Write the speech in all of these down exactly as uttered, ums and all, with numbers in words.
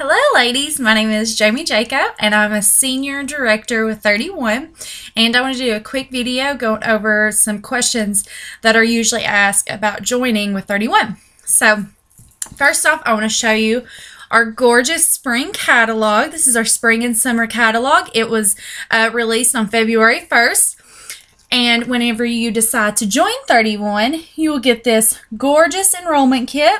Hello ladies, my name is Jamie Jacob and I'm a senior director with thirty-one, and I want to do a quick video going over some questions that are usually asked about joining with thirty-one. So first off, I want to show you our gorgeous spring catalog. This is our spring and summer catalog. It was uh, released on February first. And whenever you decide to join thirty-one, you will get this gorgeous enrollment kit.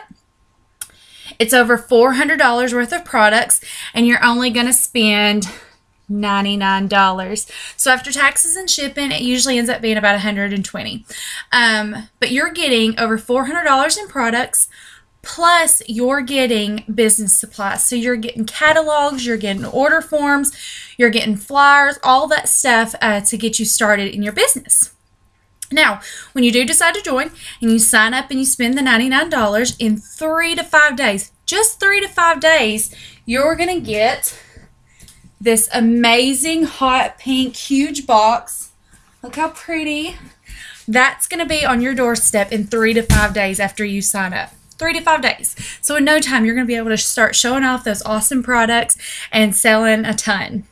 It's over four hundred dollars worth of products, and you're only going to spend ninety-nine dollars. So after taxes and shipping, it usually ends up being about one hundred twenty dollars. Um, but you're getting over four hundred dollars in products, plus you're getting business supplies. So you're getting catalogs, you're getting order forms, you're getting flyers, all that stuff uh, to get you started in your business. Now, when you do decide to join and you sign up and you spend the ninety-nine dollars, in three to five days, just three to five days, you're going to get this amazing hot pink huge box. Look how pretty. That's going to be on your doorstep in three to five days after you sign up. Three to five days. So in no time, you're going to be able to start showing off those awesome products and selling a ton.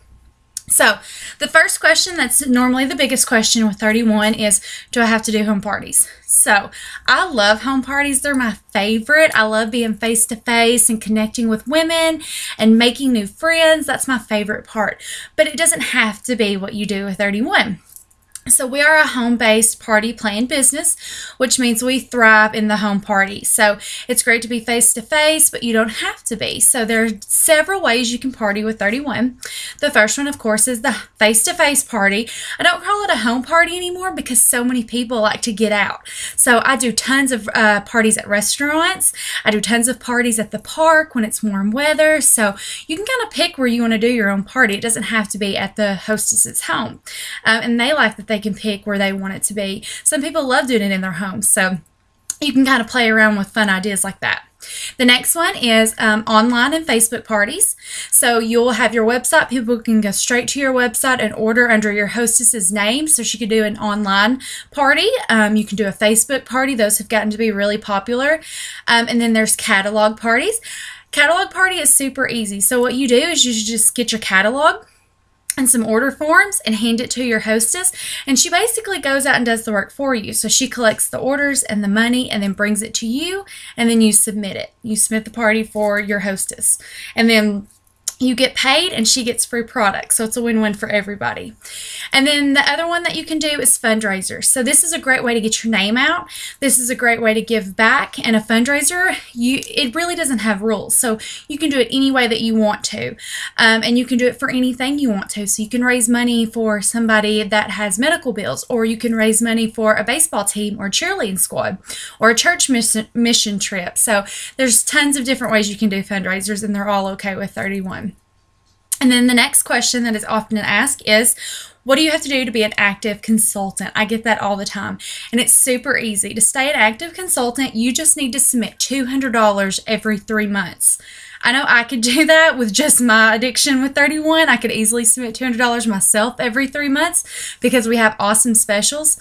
So the first question, that's normally the biggest question with thirty-one, is do I have to do home parties? So I love home parties. They're my favorite. I love being face to face and connecting with women and making new friends. That's my favorite part. But it doesn't have to be what you do with thirty-one. So we are a home-based party plan business, which means we thrive in the home party. So it's great to be face-to-face, but you don't have to be. So there are several ways you can party with thirty-one. The first one, of course, is the face-to-face party. I don't call it a home party anymore because so many people like to get out. So I do tons of uh, parties at restaurants. I do tons of parties at the park when it's warm weather. So you can kind of pick where you want to do your own party. It doesn't have to be at the hostess's home. Um, and they like that they can pick where they want it to be. Some people love doing it in their homes, so you can kind of play around with fun ideas like that. The next one is um, online and Facebook parties. So you'll have your website. People can go straight to your website and order under your hostess's name. So she could do an online party. Um, you can do a Facebook party. Those have gotten to be really popular. Um, and then there's catalog parties. Catalog party is super easy. So what you do is you just get your catalog and some order forms and hand it to your hostess, and she basically goes out and does the work for you. So she collects the orders and the money and then brings it to you, and then you submit it. You submit the party for your hostess, and then you get paid and she gets free products. So it's a win-win for everybody. And then the other one that you can do is fundraisers. So this is a great way to get your name out. This is a great way to give back. And a fundraiser, you it really doesn't have rules. So you can do it any way that you want to. Um, and you can do it for anything you want to. So you can raise money for somebody that has medical bills, or you can raise money for a baseball team or a cheerleading squad or a church mission, mission trip. So there's tons of different ways you can do fundraisers, and they're all okay with thirty-one. And then the next question that is often asked is, what do you have to do to be an active consultant? I get that all the time. And it's super easy. To stay an active consultant, you just need to submit two hundred dollars every three months. I know I could do that with just my addiction with thirty-one. I could easily submit two hundred dollars myself every three months because we have awesome specials.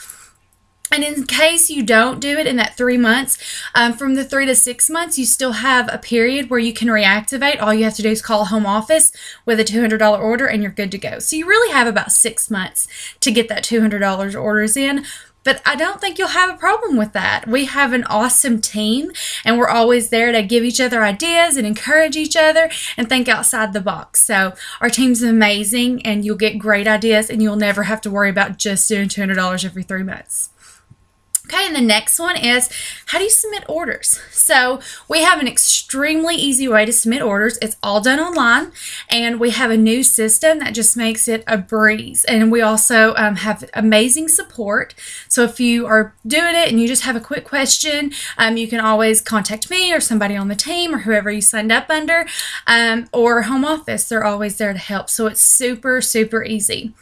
And in case you don't do it in that three months, um, from the three to six months, you still have a period where you can reactivate. All you have to do is call a home office with a two hundred dollar order and you're good to go. So you really have about six months to get that two hundred dollar orders in. But I don't think you'll have a problem with that. We have an awesome team, and we're always there to give each other ideas and encourage each other and think outside the box. So our team's amazing, and you'll get great ideas, and you'll never have to worry about just doing two hundred dollars every three months. Okay, and the next one is, how do you submit orders? So we have an extremely easy way to submit orders. It's all done online, and we have a new system that just makes it a breeze. And we also um, have amazing support. So if you are doing it and you just have a quick question, um, you can always contact me or somebody on the team or whoever you signed up under, um, or home office. They're always there to help. So it's super, super easy.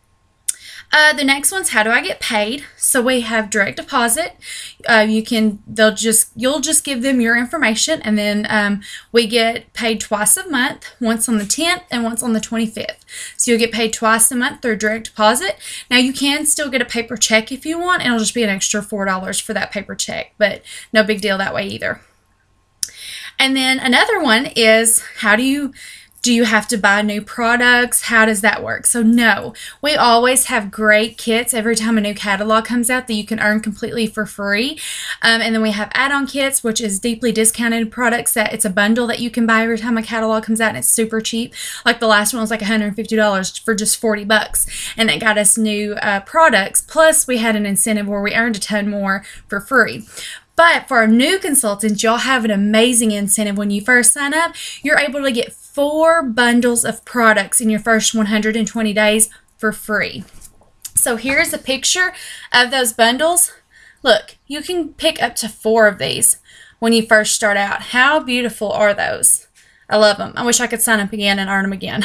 Uh, the next one's, how do I get paid? So we have direct deposit. Uh, you can, they'll just, you'll just give them your information, and then um, we get paid twice a month, once on the tenth and once on the twenty-fifth. So you'll get paid twice a month through direct deposit. Now you can still get a paper check if you want. It'll just be an extra four dollars for that paper check, but no big deal that way either. And then another one is, how do you Do you have to buy new products? How does that work? So no, we always have great kits every time a new catalog comes out that you can earn completely for free. Um, and then we have add-on kits, which is deeply discounted products that it's a bundle that you can buy every time a catalog comes out, and it's super cheap. Like the last one was like one hundred fifty dollars for just forty bucks, and it got us new uh, products. Plus we had an incentive where we earned a ton more for free. But for our new consultants, y'all have an amazing incentive. When you first sign up, you're able to get four bundles of products in your first one hundred twenty days for free. So here's a picture of those bundles. Look, you can pick up to four of these when you first start out. How beautiful are those? I love them. I wish I could sign up again and earn them again.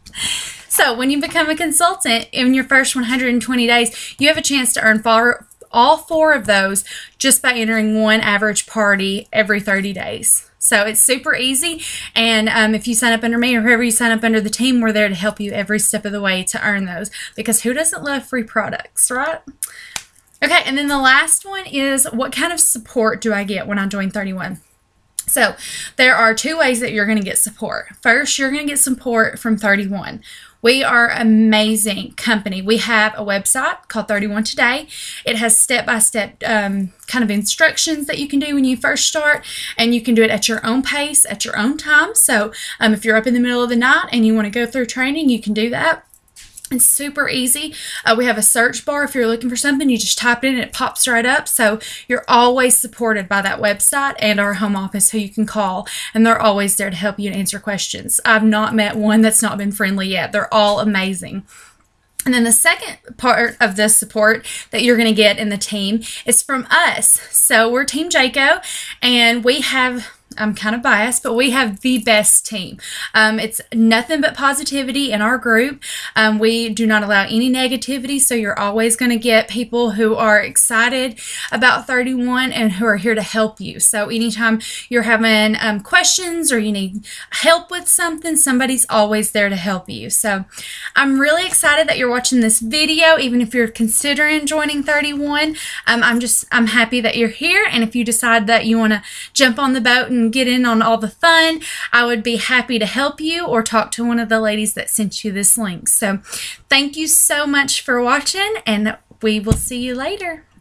So when you become a consultant in your first one hundred twenty days, you have a chance to earn four all four of those just by entering one average party every thirty days. So it's super easy, and um, if you sign up under me or whoever you sign up under the team, we're there to help you every step of the way to earn those, because who doesn't love free products, right? Okay, and then the last one is, what kind of support do I get when I join thirty-one? So there are two ways that you're going to get support. First, you're going to get support from thirty-one. We are an amazing company. We have a website called thirty-one Today. It has step-by-step um, kind of instructions that you can do when you first start, and you can do it at your own pace, at your own time. So um, if you're up in the middle of the night and you want to go through training, you can do that. It's super easy. Uh, we have a search bar. If you're looking for something, you just type it in and it pops right up. So you're always supported by that website and our home office, who you can call, and they're always there to help you and answer questions. I've not met one that's not been friendly yet. They're all amazing. And then the second part of the support that you're going to get in the team is from us. So we're Team Jayco, and we have, I'm kind of biased, but we have the best team. Um, it's nothing but positivity in our group. Um, we do not allow any negativity, so you're always going to get people who are excited about thirty-one and who are here to help you. So anytime you're having um, questions or you need help with something, somebody's always there to help you. So I'm really excited that you're watching this video, even if you're considering joining thirty-one. Um, I'm just, I'm happy that you're here, and if you decide that you want to jump on the boat and get in on all the fun, I would be happy to help you or talk to one of the ladies that sent you this link. So thank you so much for watching, and we will see you later.